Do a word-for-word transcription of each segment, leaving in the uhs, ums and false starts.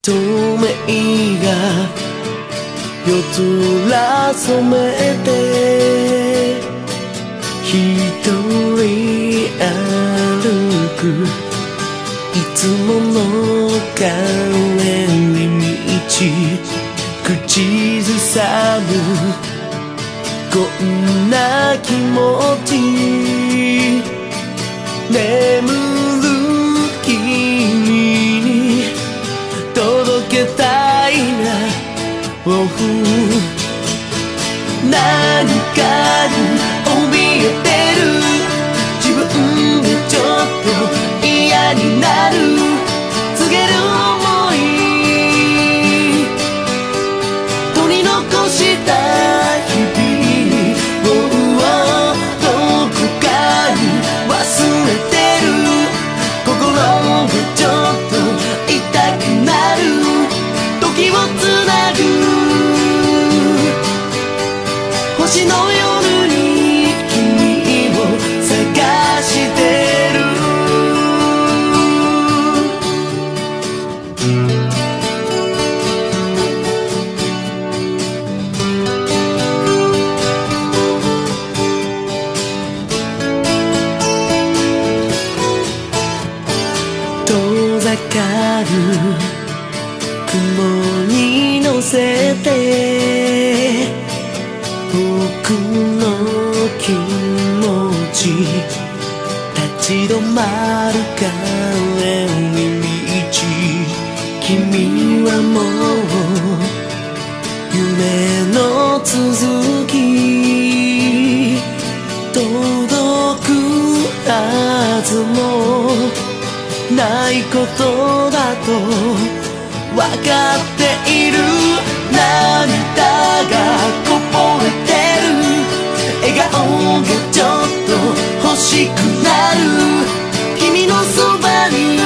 透明が夜空染めて一人歩くいつもの帰り道口ずさむこんな気持ち眠る君に届けたいな何かに怯えてる自分でちょっと嫌になる告げる想い取り残した日々をどこかに忘れてる心がちょっと痛くなる時をつなぐ星の夜に君を探してる遠ざかる雲に乗せて僕の気持ち立ち止まる帰り道君はもう夢の続き届くはずもないことだと分かっている涙がこぼれて笑顔がちょっと欲しくなる君のそばに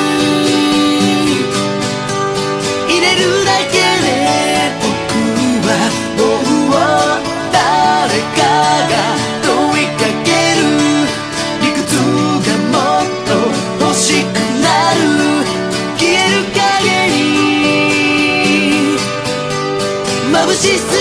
入れるだけで僕はもう誰かが問いかける理屈がもっと欲しくなる消える影に眩しすぎ